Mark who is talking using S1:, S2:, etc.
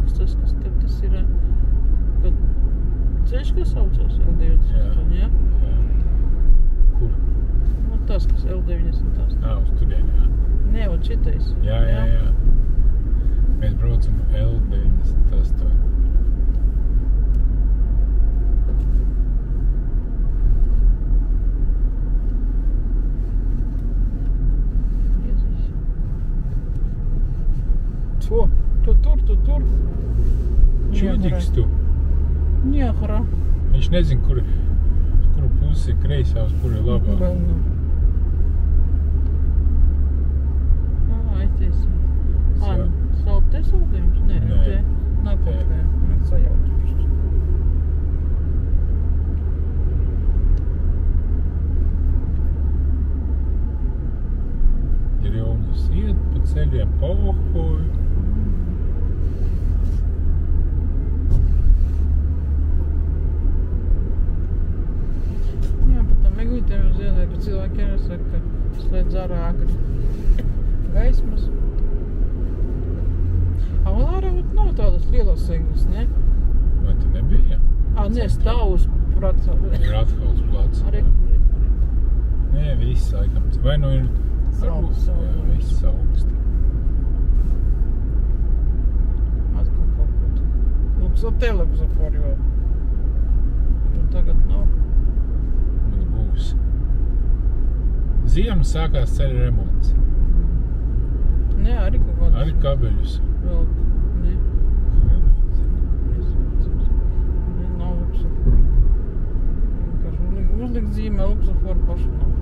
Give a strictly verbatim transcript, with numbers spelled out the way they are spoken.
S1: blakus tas, kas tev tas ir, kad ceļš, kas saucās L deviņdesmit astoņi, jā?
S2: Jā. Kur?
S1: Nu, tas, kas L deviņdesmit astoņi.
S2: Ā, uz turien, jā.
S1: Nē, ot šitais.
S2: Jā, jā, jā. Mēs braucam L deviņdesmit astoņi.
S1: О, tu tur, tu tur.
S2: Čūdīgs tu.
S1: Niehara.
S2: Viņš nezin, kur, kuru pusi ir kreisā, uz kuru ir labā.
S1: Vēl nav. Ā, aiztiesi. Ā, salt te saldījums? Nē,
S2: Nē.
S1: te. Nav kaut kā. Man sajautu.
S2: Ir jau mums iet pa ceļiem, pauhoju.
S1: Jā, pat tam Egūtiem uz ielē, ka cilvēki ir saka, ka slēdz ārā agri gaismas. Ā, vēl ārā nav tādas lielas eglis, ne?
S2: Vai te nebija?
S1: Ā, ne, stāv uz pracā.
S2: Ir atkals plats.
S1: Arī, arī.
S2: Nē, viss laikam. Vai nu ir...
S1: Saules, saules.
S2: Jā, viss augsti.
S1: Atkal kaut ko tu. Lūk, so televizori vēl. Un tagad nav.
S2: Mums būs. Ziema sākās ceļa remonts.
S1: Nē, arī kaut kādas.
S2: Arī kabeļus.
S1: Vēl, ne. Ne, nav luksofori. Vienkārši uzlikt zīmē luksofori paši nav.